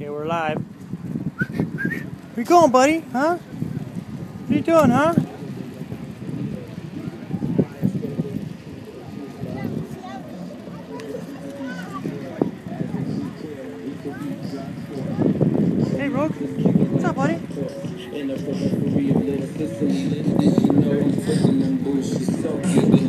Okay, we're live. Where you going, buddy? Huh? What are you doing, huh? Hey, Rogue. What's up, buddy?